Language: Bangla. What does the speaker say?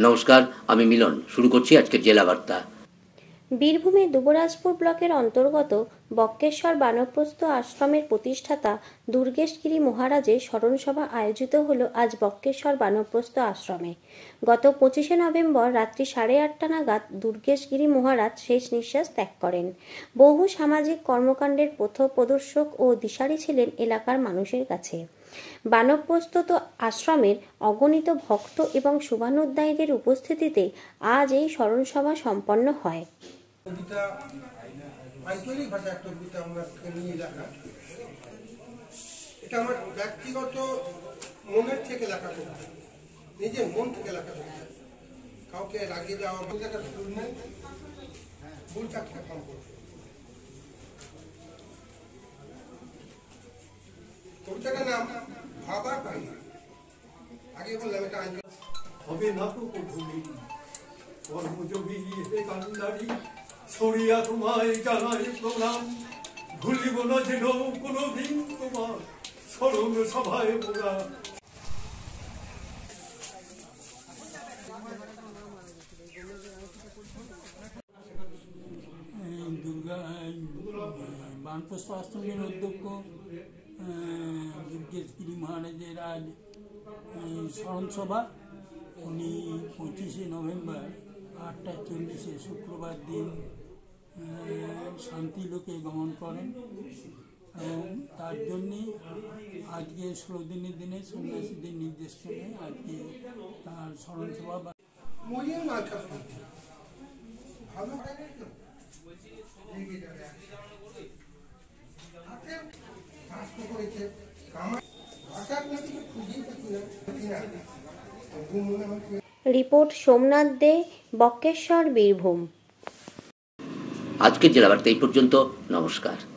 নমস্কার, আমি মিলন। শুরু করছি আজকের জেলা বার্তা। বীরভূমের দুবরাজপুর ব্লকের অন্তর্গত বক্রেশ্বর বানপ্রস্থ আশ্রমের প্রতিষ্ঠাতা দুর্গেশগিরি মহারাজের স্মরণসভা আয়োজিত হল আজ বক্রেশ্বর বানপ্রস্থ আশ্রমে। গত 25শে নভেম্বর রাত্রি 8:30 নাগাদ দুর্গেশগিরি মহারাজ শেষ নিঃশ্বাস ত্যাগ করেন। বহু সামাজিক কর্মকাণ্ডের পথপ্রদর্শক ও দিশারি ছিলেন এলাকার মানুষের কাছে। বানপ্রস্থ আশ্রমের অগণিত ভক্ত এবং শুভানুধ্যায়ীদের উপস্থিতিতে আজ এই স্মরণসভা সম্পন্ন হয়। আঞ্চলিক ভাষা একটা কবিতা আমরা নিয়ে লেখা, এটা আমার ব্যক্তিগত মনের থেকে লেখা করতে, নিজের মন থেকে লেখা করতে, কাউকে রাগিয়ে দেওয়া লেখা ভুল নেই, ভুল চারটা কম করতে। কবিতাটার নাম ভাবার পানি। আগে বললাম এটা হবে না তো ভূমি কর্মযোগী কান্দারি সরিয়া তোমায় জানাই প্রণাম। ভুলিব না যেন কোনোদিন তোমার স্মরণ সভায় মোরা। বানপ্রস্থ আশ্রমের অধ্যক্ষ দুর্গেশগিরি মহারাজের আজ স্মরণসভা। উনি 25শে নভেম্বর 8:40 শুক্রবার দিন শান্তিলোকে গমন করেন এবং তার জন্যে আজকে 16 দিনের দিনে সন্ন্যাসীদের নির্দেশ করে আজকে তার স্মরণসভা। রিপোর্ট সোমনাথ দে, বক্রেশ্বর, বীরভূম। আজকের জেলা বার্তা এই পর্যন্ত। নমস্কার।